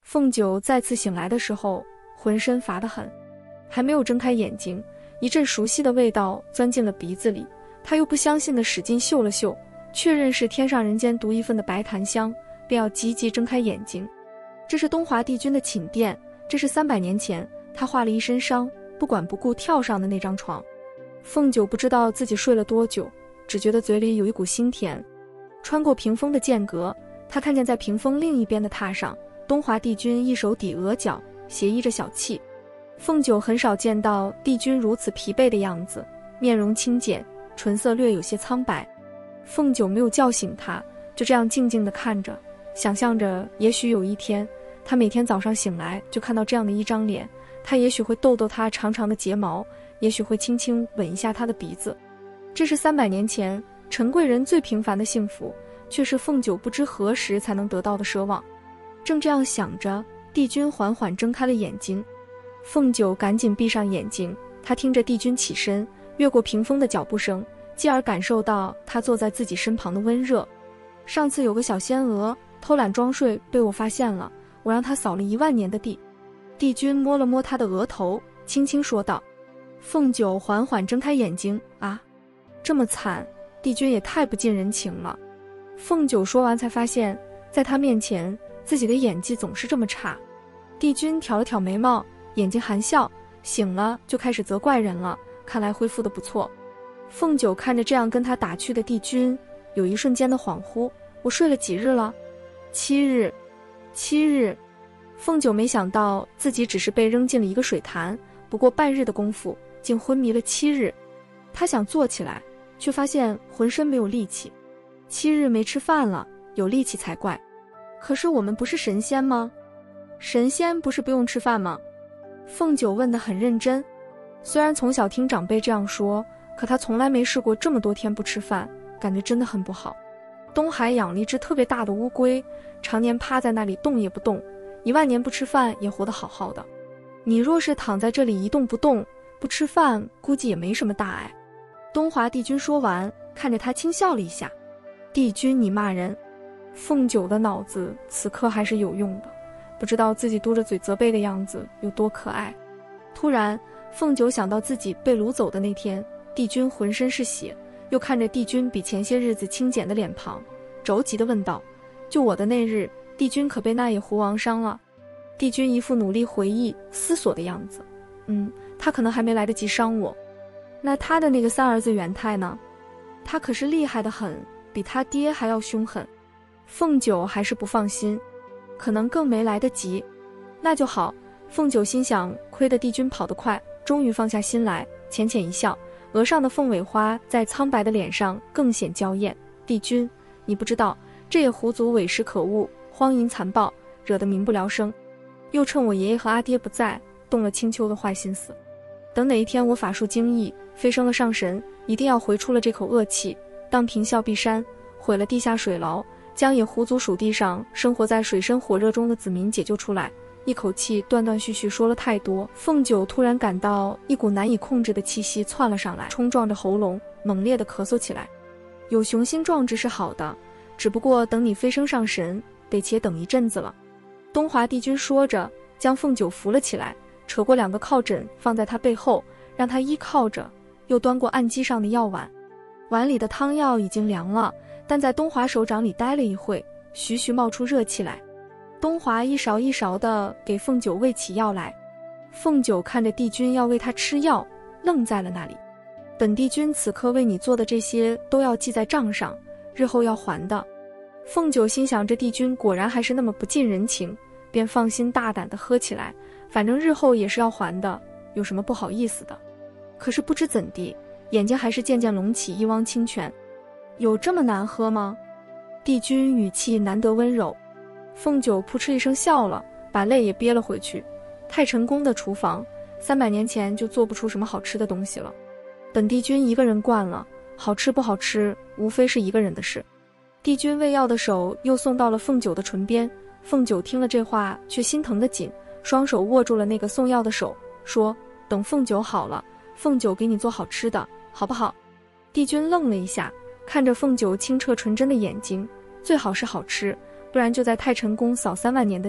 凤九再次醒来的时候，浑身乏得很，还没有睁开眼睛，一阵熟悉的味道钻进了鼻子里，他又不相信地使劲嗅了嗅，确认是天上人间独一份的白檀香，便要急急睁开眼睛。这是东华帝君的寝殿，这是300年前他化了一身伤，不管不顾跳上的那张床。凤九不知道自己睡了多久，只觉得嘴里有一股腥甜。穿过屏风的间隔，他看见在屏风另一边的榻上，东华帝君一手抵额角，斜依着小憩。凤九很少见到帝君如此疲惫的样子，面容清简，唇色略有些苍白。凤九没有叫醒他，就这样静静地看着，想象着也许有一天，他每天早上醒来就看到这样的一张脸，他也许会逗逗他长长的睫毛，也许会轻轻吻一下他的鼻子。这是300年前陈贵人最平凡的幸福，却是凤九不知何时才能得到的奢望。正这样想着，帝君缓缓睁开了眼睛。凤九赶紧闭上眼睛，他听着帝君起身越过屏风的脚步声，继而感受到他坐在自己身旁的温热。上次有个小仙娥偷懒装睡被我发现了，我让他扫了10000年的地。帝君摸了摸他的额头，轻轻说道。凤九缓缓睁开眼睛，啊，这么惨，帝君也太不近人情了。凤九说完才发现，在他面前自己的演技总是这么差。帝君挑了挑眉毛，眼睛含笑，醒了就开始责怪人了，看来恢复得不错。凤九看着这样跟他打趣的帝君，有一瞬间的恍惚，我睡了几日了？7日。7日。凤九没想到自己只是被扔进了一个水潭，不过半日的功夫竟昏迷了7日。他想坐起来，却发现浑身没有力气。7日没吃饭了，有力气才怪。可是我们不是神仙吗？神仙不是不用吃饭吗？凤九问得很认真。虽然从小听长辈这样说，可他从来没试过这么多天不吃饭，感觉真的很不好。东海养了一只特别大的乌龟，常年趴在那里动也不动，10000年不吃饭也活得好好的。你若是躺在这里一动不动，不吃饭，估计也没什么大碍。东华帝君说完，看着他轻笑了一下。帝君，你骂人。凤九的脑子此刻还是有用的，不知道自己嘟着嘴责备的样子有多可爱。突然，凤九想到自己被掳走的那天，帝君浑身是血，又看着帝君比前些日子清简的脸庞，着急地问道：就我的那日，帝君可被那野狐王伤了？帝君一副努力回忆思索的样子。他可能还没来得及伤我。那他的那个3儿子元泰呢？他可是厉害得很，比他爹还要凶狠。凤九还是不放心，可能更没来得及。那就好，凤九心想，亏得帝君跑得快，终于放下心来，浅浅一笑，额上的凤尾花在苍白的脸上更显娇艳。帝君，你不知道，这野狐族伪实可恶，荒淫残暴，惹得民不聊生，又趁我爷爷和阿爹不在，动了青丘的坏心思。等哪一天我法术精益，飞升了上神，一定要回出了这口恶气，当凭笑碧山，毁了地下水牢，将野狐族属地上生活在水深火热中的子民解救出来。一口气断断续续说了太多，凤九突然感到一股难以控制的气息窜了上来，冲撞着喉咙，猛烈地咳嗽起来。有雄心壮志是好的，只不过等你飞升上神，得且等一阵子了。东华帝君说着，将凤九扶了起来，扯过2个靠枕放在他背后，让他依靠着，又端过案几上的药碗。碗里的汤药已经凉了，但在东华手掌里待了一会，徐徐冒出热气来。东华一勺一勺地给凤九喂起药来。凤九看着帝君要喂他吃药，愣在了那里。本帝君此刻为你做的这些都要记在账上，日后要还的。凤九心想，这帝君果然还是那么不近人情，便放心大胆地喝起来，反正日后也是要还的，有什么不好意思的。可是不知怎地，眼睛还是渐渐隆起一汪清泉。有这么难喝吗？帝君语气难得温柔。凤九扑哧一声笑了，把泪也憋了回去。太晨宫的厨房300年前就做不出什么好吃的东西了，本帝君一个人惯了，好吃不好吃无非是一个人的事。帝君喂药的手又送到了凤九的唇边，凤九听了这话却心疼得紧，双手握住了那个送药的手，说：等凤九好了，凤九给你做好吃的，好不好？帝君愣了一下，看着凤九清澈纯真的眼睛，最好是好吃，不然就在太晨宫扫3万年的地，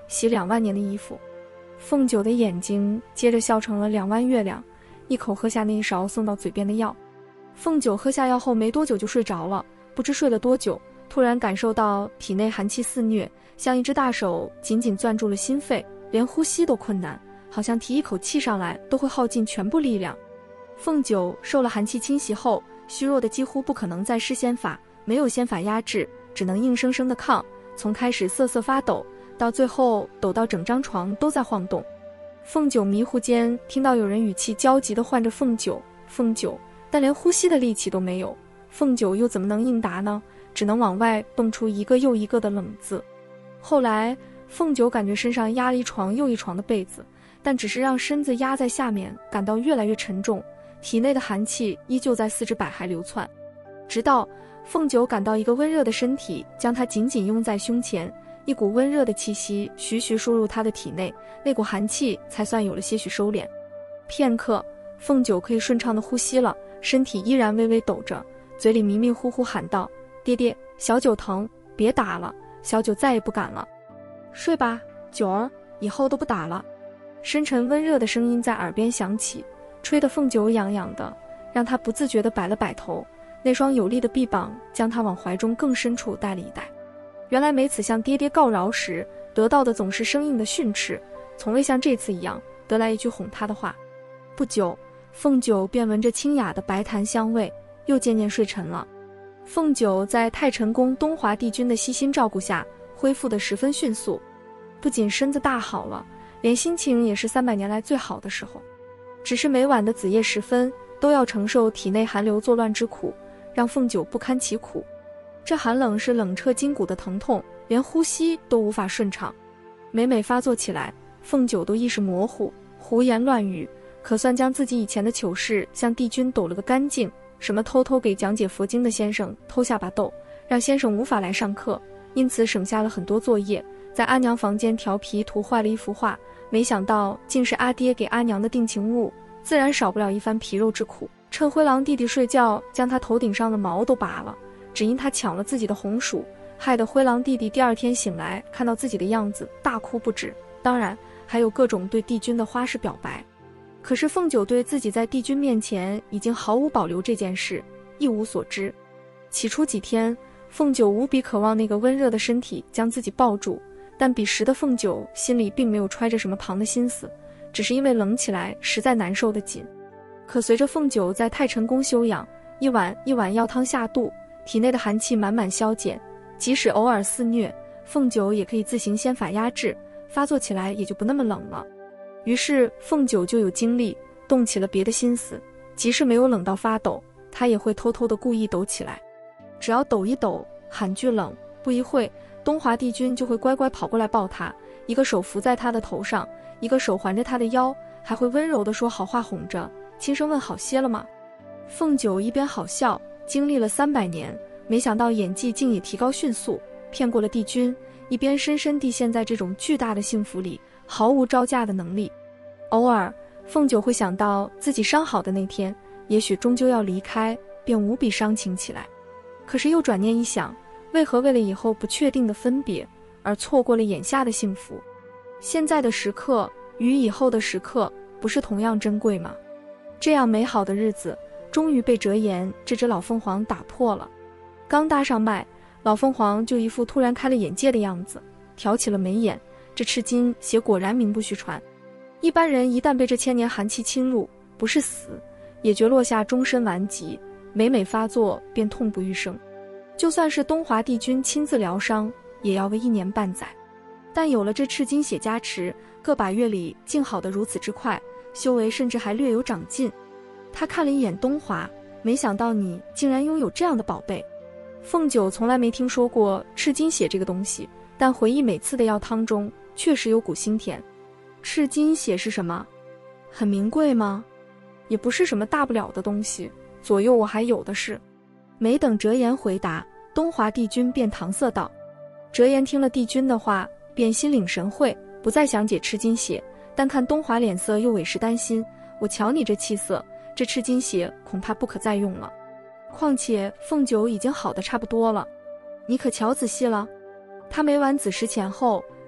洗2万年的衣服。凤九的眼睛接着笑成了2万月亮，一口喝下那一勺送到嘴边的药。凤九喝下药后没多久就睡着了，不知睡了多久，突然感受到体内寒气肆虐，像一只大手紧紧攥住了心肺，连呼吸都困难，好像提一口气上来都会耗尽全部力量。凤九受了寒气侵袭后，虚弱的几乎不可能再施仙法，没有仙法压制，只能硬生生的抗，从开始瑟瑟发抖，到最后抖到整张床都在晃动。凤九迷糊间听到有人语气焦急地唤着凤九，凤九，但连呼吸的力气都没有，凤九又怎么能应答呢？只能往外蹦出一个又一个的冷字。后来凤九感觉身上压了一床又一床的被子，但只是让身子压在下面，感到越来越沉重，体内的寒气依旧在四肢百骸流窜，直到凤九感到一个温热的身体将她紧紧拥在胸前，一股温热的气息徐徐输入她的体内，那股寒气才算有了些许收敛。片刻，凤九可以顺畅地呼吸了，身体依然微微抖着，嘴里迷迷糊糊喊道：爹爹，小九疼，别打了，小九再也不敢了。睡吧，九儿，以后都不打了。深沉温热的声音在耳边响起，吹得凤九痒痒的，让她不自觉地摆了摆头，那双有力的臂膀将她往怀中更深处带了一带。原来每次向爹爹告饶时，得到的总是生硬的训斥，从未像这次一样得来一句哄她的话。不久，凤九便闻着清雅的白檀香味，又渐渐睡沉了。凤九在太晨宫东华帝君的悉心照顾下，恢复得十分迅速，不仅身子大好了，连心情也是300年来最好的时候。只是每晚的子夜时分，都要承受体内寒流作乱之苦，让凤九不堪其苦。这寒冷是冷彻筋骨的疼痛，连呼吸都无法顺畅。每发作起来，凤九都意识模糊，胡言乱语，可算将自己以前的糗事向帝君抖了个干净。什么偷偷给讲解佛经的先生偷下把豆，让先生无法来上课，因此省下了很多作业，在阿娘房间调皮涂坏了一幅画，没想到竟是阿爹给阿娘的定情物，自然少不了一番皮肉之苦。趁灰狼弟弟睡觉，将他头顶上的毛都拔了，只因他抢了自己的红薯，害得灰狼弟弟第2天醒来，看到自己的样子大哭不止，当然还有各种对帝君的花式表白。可是凤九对自己在帝君面前已经毫无保留这件事一无所知。起初几天，凤九无比渴望那个温热的身体将自己抱住，但彼时的凤九心里并没有揣着什么旁的心思，只是因为冷起来实在难受的紧。可随着凤九在太晨宫休养，一碗一碗药汤下肚，体内的寒气满满消减，即使偶尔肆虐，凤九也可以自行仙法压制，发作起来也就不那么冷了。于是凤九就有精力动起了别的心思，即使没有冷到发抖，她也会偷偷的故意抖起来。只要抖一抖，喊句冷，不一会，东华帝君就会乖乖跑过来抱她，一个手扶在她的头上，一个手环着她的腰，还会温柔地说好话哄着，轻声问好些了吗？凤九一边好笑，经历了300年，没想到演技竟也提高迅速，骗过了帝君，一边深深地陷在这种巨大的幸福里，毫无招架的能力。偶尔凤九会想到自己伤好的那天也许终究要离开，便无比伤情起来。可是又转念一想，为何为了以后不确定的分别而错过了眼下的幸福？现在的时刻与以后的时刻不是同样珍贵吗？这样美好的日子终于被折颜这只老凤凰打破了。刚搭上脉，老凤凰就一副突然开了眼界的样子，挑起了眉眼。这赤金血果然名不虚传，一般人一旦被这1000年寒气侵入，不是死也绝落下终身顽疾，每发作便痛不欲生。就算是东华帝君亲自疗伤，也要为1年半载。但有了这赤金血加持，个把月里竟好得如此之快，修为甚至还略有长进。他看了一眼东华，没想到你竟然拥有这样的宝贝。凤九从来没听说过赤金血这个东西，但回忆每次的药汤中确实有股腥甜。赤金血是什么？很名贵吗？也不是什么大不了的东西，左右我还有的是。没等折颜回答，东华帝君便搪塞道。折颜听了帝君的话，便心领神会，不再想解赤金血，但看东华脸色又委实担心，我瞧你这气色，这赤金血恐怕不可再用了。况且凤九已经好得差不多了，你可瞧仔细了。他每晚子时前后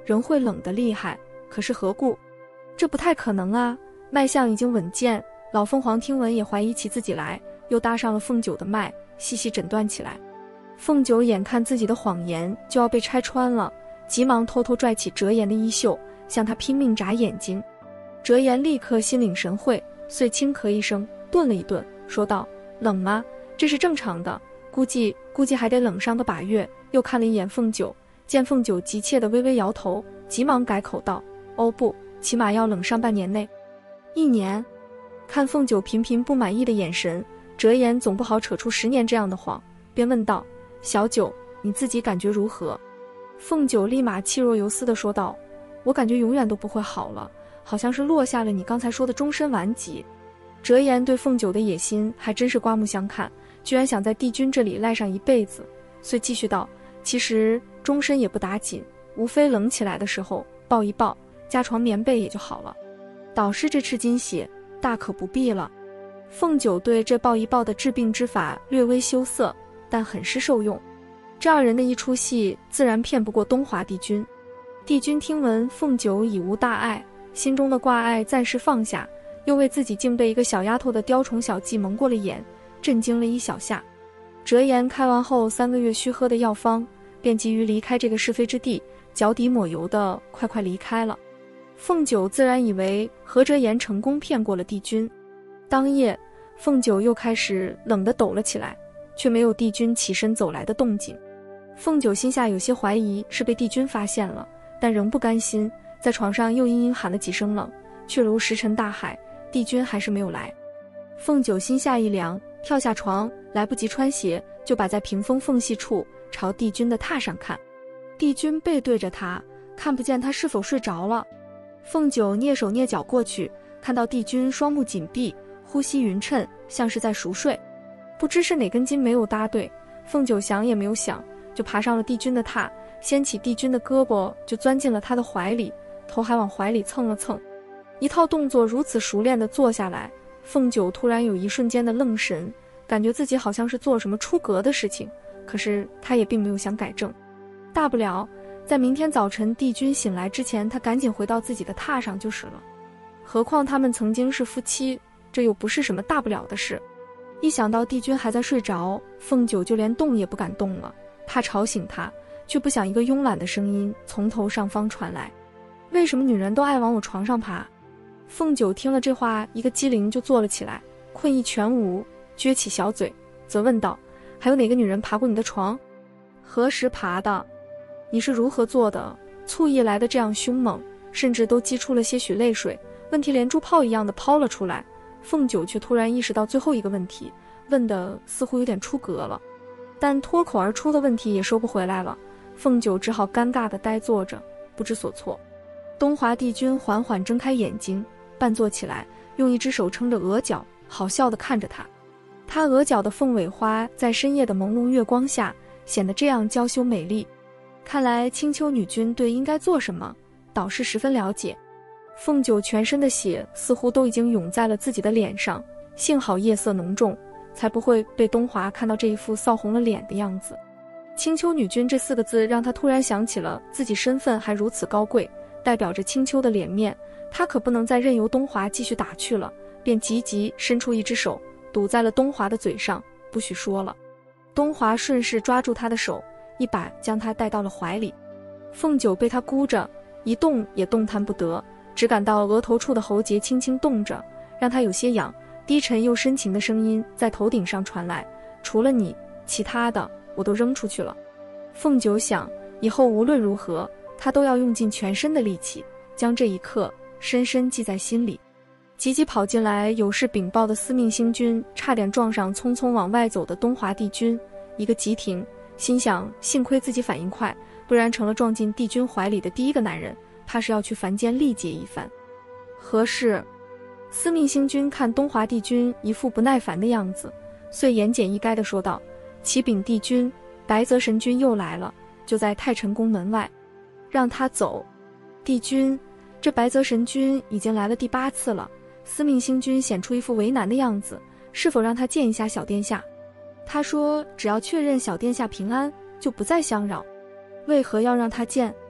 人会冷得厉害，可是何故？这不太可能啊！脉象已经稳健，老凤凰听闻也怀疑起自己来，又搭上了凤九的脉，细细诊断起来。凤九眼看自己的谎言就要被拆穿了，急忙偷偷拽起折颜的衣袖，向他拼命眨眼睛。折颜立刻心领神会，遂轻咳一声，顿了一顿，说道：“冷吗？这是正常的，估计还得冷上个把月。”又看了一眼凤九，见凤九急切地微微摇头，急忙改口道：“哦不，起码要冷上半年内。1年。”看凤九频频不满意的眼神，折颜总不好扯出10年这样的谎，便问道：“小九，你自己感觉如何？”凤九立马气若游丝地说道：“我感觉永远都不会好了，好像是落下了你刚才说的终身顽疾。”折颜对凤九的野心还真是刮目相看，居然想在帝君这里赖上一辈子，遂继续道：“其实终身也不打紧，无非冷起来的时候抱一抱，加床棉被也就好了。导师这赤金血，大可不必了。”凤九对这抱一抱的治病之法略微羞涩，但很是受用。这二人的一出戏，自然骗不过东华帝君。帝君听闻凤九已无大碍，心中的挂碍暂时放下，又为自己竟被一个小丫头的雕虫小技蒙过了眼，震惊了一小下。折颜开完后3个月需喝的药方，便急于离开这个是非之地，脚底抹油的快离开了。凤九自然以为何折颜成功骗过了帝君。当夜，凤九又开始冷得抖了起来，却没有帝君起身走来的动静。凤九心下有些怀疑是被帝君发现了，但仍不甘心，在床上又殷殷喊了几声冷，却如石沉大海，帝君还是没有来。凤九心下一凉，跳下床，来不及穿鞋，就摆在屏风缝隙处朝帝君的榻上看。帝君背对着他，看不见他是否睡着了。凤九蹑手蹑脚过去，看到帝君双目紧闭，呼吸匀称，像是在熟睡。不知是哪根筋没有搭对，凤九想也没有想，就爬上了帝君的榻，掀起帝君的胳膊就钻进了他的怀里，头还往怀里蹭了蹭。一套动作如此熟练地做下来，凤九突然有一瞬间的愣神，感觉自己好像是做了什么出格的事情，可是他也并没有想改正。大不了在明天早晨帝君醒来之前，他赶紧回到自己的榻上就是了。何况他们曾经是夫妻，这又不是什么大不了的事。一想到帝君还在睡着，凤九就连动也不敢动了，怕吵醒他，却不想一个慵懒的声音从头上方传来：“为什么女人都爱往我床上爬？”凤九听了这话，一个机灵就坐了起来，困意全无，撅起小嘴，责问道：“还有哪个女人爬过你的床？何时爬的？你是如何做的？”醋意来得这样凶猛，甚至都激出了些许泪水，问题连珠炮一样的抛了出来。凤九却突然意识到最后一个问题，问的似乎有点出格了，但脱口而出的问题也收不回来了。凤九只好尴尬地呆坐着，不知所措。东华帝君缓缓睁开眼睛，半坐起来，用一只手撑着额角，好笑地看着他。他额角的凤尾花在深夜的朦胧月光下显得这样娇羞美丽。看来青丘女君对应该做什么，导师十分了解。凤九全身的血似乎都已经涌在了自己的脸上，幸好夜色浓重，才不会被东华看到这一副臊红了脸的样子。青丘女君这4个字让他突然想起了自己身份还如此高贵，代表着青丘的脸面，他可不能再任由东华继续打去了，便急伸出一只手堵在了东华的嘴上，不许说了。东华顺势抓住他的手，一把将他带到了怀里。凤九被他箍着，一动也动弹不得，只感到额头处的喉结轻轻动着，让他有些痒。低沉又深情的声音在头顶上传来：“除了你，其他的我都扔出去了。”凤九想，以后无论如何，他都要用尽全身的力气，将这一刻深深记在心里。急跑进来有事禀报的司命星君，差点撞上匆匆往外走的东华帝君，一个急停，心想幸亏自己反应快，不然成了撞进帝君怀里的第一个男人，怕是要去凡间历劫一番。何事？司命星君看东华帝君一副不耐烦的样子，遂言简意赅地说道：“启禀帝君，白泽神君又来了，就在太晨宫门外，让他走。”帝君，这白泽神君已经来了第8次了。司命星君显出一副为难的样子，是否让他见一下小殿下？他说只要确认小殿下平安，就不再相扰。为何要让他见？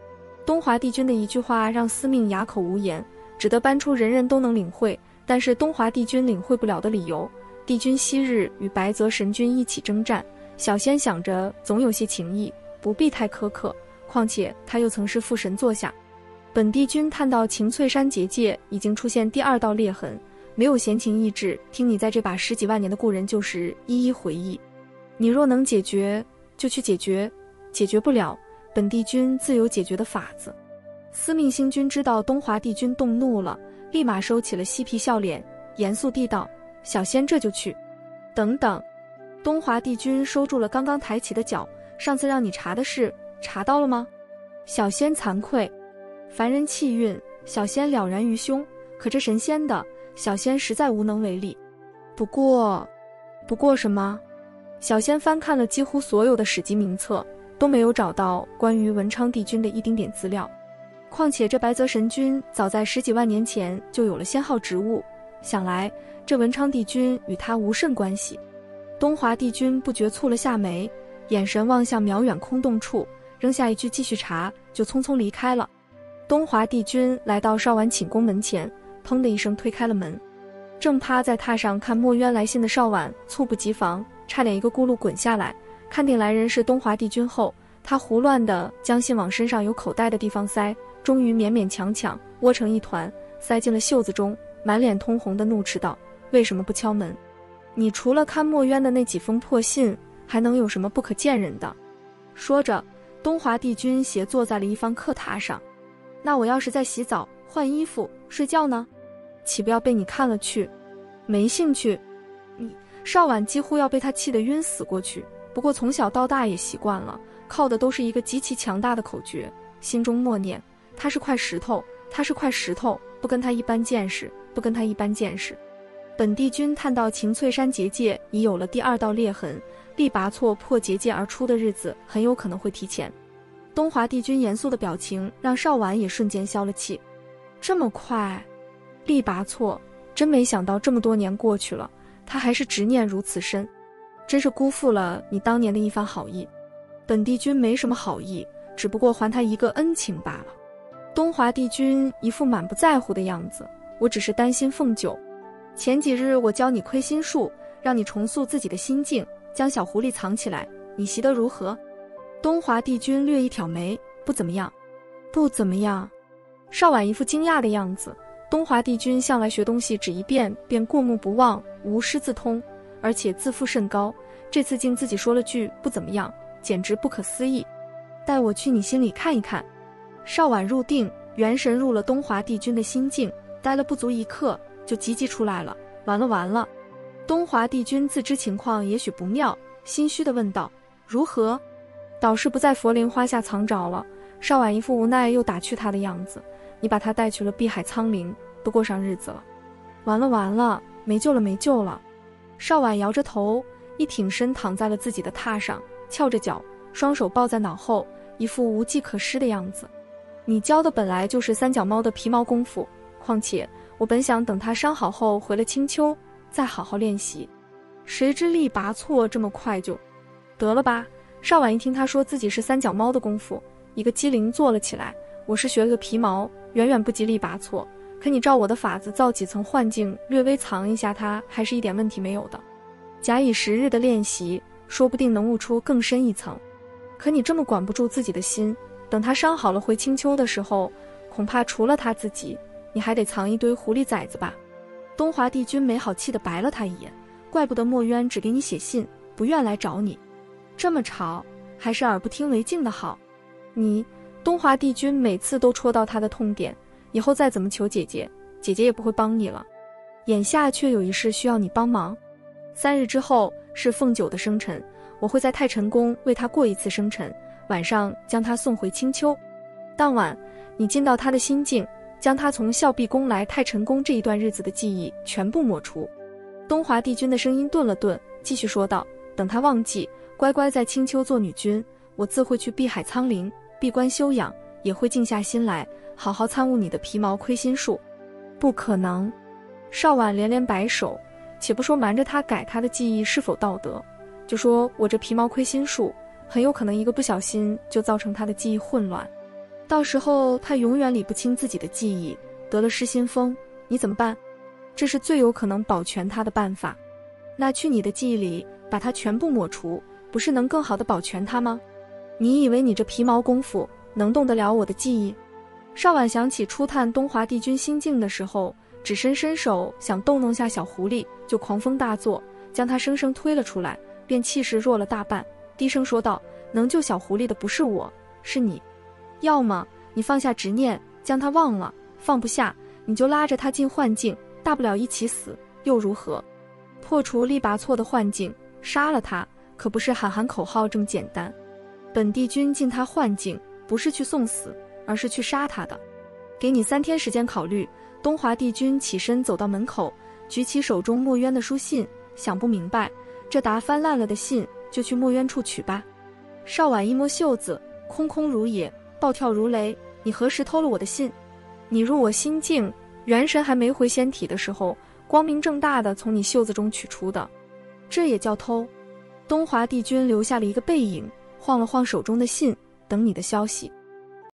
东华帝君的一句话让司命哑口无言，只得搬出人人都能领会，但是东华帝君领会不了的理由。帝君昔日与白泽神君一起征战，小仙想着总有些情谊，不必太苛刻，况且他又曾是父神座下。本帝君探到晴翠山结界已经出现第2道裂痕，没有闲情逸致听你在这把10几万年的故人旧事一一回忆。你若能解决就去解决，解决不了，本帝君自有解决的法子。司命星君知道东华帝君动怒了，立马收起了嬉皮笑脸，严肃地道：小仙这就去。等等。东华帝君收住了刚刚抬起的脚，上次让你查的事查到了吗？小仙惭愧。凡人气运，小仙了然于胸，可这神仙的，小仙实在无能为力。不过什么？小仙翻看了几乎所有的史籍名册，都没有找到关于文昌帝君的一丁点资料。况且这白泽神君早在10几万年前就有了仙号职务，想来这文昌帝君与他无甚关系。东华帝君不觉蹙了下眉，眼神望向渺远空洞处，扔下一句继续查，就匆匆离开了。东华帝君来到少婉寝宫门前，砰的一声推开了门。正趴在榻上看墨渊来信的少婉猝不及防，差点一个咕噜滚下来。看定来人是东华帝君后，他胡乱地将信往身上有口袋的地方塞，终于勉勉强强窝成一团，塞进了袖子中，满脸通红的怒斥道：为什么不敲门？你除了看墨渊的那几封破信，还能有什么不可见人的？说着，东华帝君斜坐在了一方客榻上。那我要是在洗澡、换衣服、睡觉呢？岂不要被你看了去？没兴趣。少婉几乎要被他气得晕死过去，不过从小到大也习惯了，靠的都是一个极其强大的口诀，心中默念：他是块石头，他是块石头，不跟他一般见识，不跟他一般见识。本帝君探到晴翠山结界已有了第2道裂痕，力拔错破结界而出的日子很有可能会提前。东华帝君严肃的表情让少婉也瞬间消了气。这么快？力拔错，真没想到这么多年过去了，他还是执念如此深，真是辜负了你当年的一番好意。本帝君没什么好意，只不过还他一个恩情罢了。东华帝君一副满不在乎的样子，我只是担心凤九。前几日我教你窥心术，让你重塑自己的心境，将小狐狸藏起来，你习得如何？东华帝君略一挑眉：不怎么样。不怎么样？少婉一副惊讶的样子。东华帝君向来学东西只一遍便过目不忘，无师自通，而且自负甚高，这次竟自己说了句不怎么样，简直不可思议。带我去你心里看一看。少婉入定，元神入了东华帝君的心境，待了不足1刻，就急急出来了。完了。东华帝君自知情况也许不妙，心虚地问道：如何？导师不在佛林花下藏着了。少婉一副无奈又打趣他的样子：你把他带去了碧海苍林，不过上日子了。完了，没救了。少婉摇着头，一挺身躺在了自己的榻上，翘着脚，双手抱在脑后，一副无计可施的样子。你教的本来就是三脚猫的皮毛功夫，况且我本想等他伤好后回了青丘，再好好练习，谁知力拔错这么快就得了吧。少婉一听他说自己是三脚猫的功夫，一个机灵坐了起来。我是学了个皮毛，远远不及力拔错，可你照我的法子造几层幻境，略微藏一下它，还是一点问题没有的。假以时日的练习，说不定能悟出更深一层。可你这么管不住自己的心，等他伤好了回青丘的时候，恐怕除了他自己，你还得藏一堆狐狸崽子吧。东华帝君没好气地白了他一眼，怪不得墨渊只给你写信，不愿来找你。这么吵，还是耳不听为净的好。东华帝君每次都戳到他的痛点，以后再怎么求姐姐，姐姐也不会帮你了。眼下却有一事需要你帮忙。3日之后是凤九的生辰，我会在太晨宫为他过一次生辰，晚上将他送回青丘。当晚，你进到他的心境，将他从孝碧宫来太晨宫这一段日子的记忆全部抹除。东华帝君的声音顿了顿，继续说道：等他忘记，乖乖在青丘做女君，我自会去碧海苍林闭关修养，也会静下心来好好参悟你的皮毛窥心术。不可能。少婉连连摆手，且不说瞒着他改他的记忆是否道德，就说我这皮毛窥心术很有可能一个不小心就造成他的记忆混乱。 到时候他永远理不清自己的记忆，得了失心疯，你怎么办？这是最有可能保全他的办法。那去你的记忆里把它全部抹除，不是能更好的保全他吗？你以为你这皮毛功夫能动得了我的记忆？邵婉想起初探东华帝君心境的时候，只伸手想逗弄下小狐狸，就狂风大作，将他生生推了出来，便气势弱了大半，低声说道：能救小狐狸的不是我，是你。要么你放下执念，将他忘了，放不下你就拉着他进幻境，大不了一起死又如何？破除力拔错的幻境，杀了他可不是喊喊口号这么简单。本帝君进他幻境，不是去送死，而是去杀他的。给你3天时间考虑。东华帝君起身走到门口，举起手中墨渊的书信，想不明白，这沓翻烂了的信就去墨渊处取吧。邵婉一摸袖子，空空如也，暴跳如雷：你何时偷了我的信？你入我心境，元神还没回仙体的时候，光明正大的从你袖子中取出的，这也叫偷？东华帝君留下了一个背影，晃了晃手中的信，等你的消息。